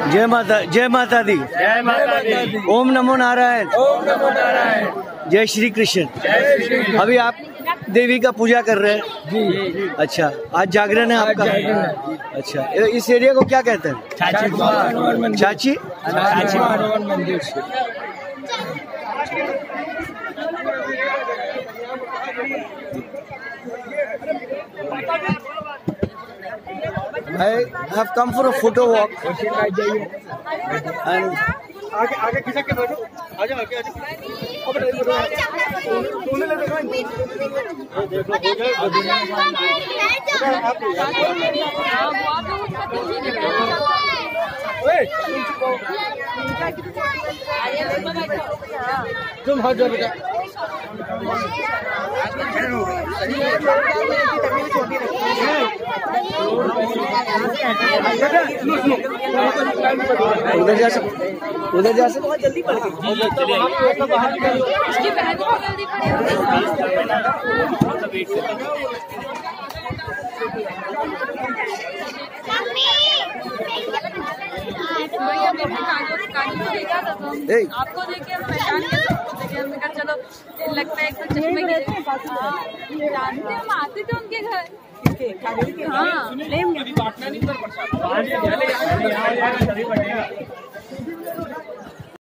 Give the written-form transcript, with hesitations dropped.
जय माता दी। जय माता दी। ओम नमो नारायण। ओम नमो नारायण। जय श्री कृष्ण। जय श्री कृष्ण। अभी आप देवी का पूजा कर रहे हैं? जी। अच्छा, आज जागरण है आपका? अच्छा, इस एरिया को क्या कहते हैं? चाची कुआ मंदिर। चाची मंदिर। I have come for a photo walk and आगे खिसक के बैठो। आगे आगे तुम हाथ जोड़ बेटा। उधर जा सकते, उधर जा सकते। जल्दी पड़ गई। इसकी बहन को जल्दी पड़ी। आपको देखे हम पहचान के हमने कहा चलो लगता है चश्मे जानते हम आते थे उनके घर। हाँ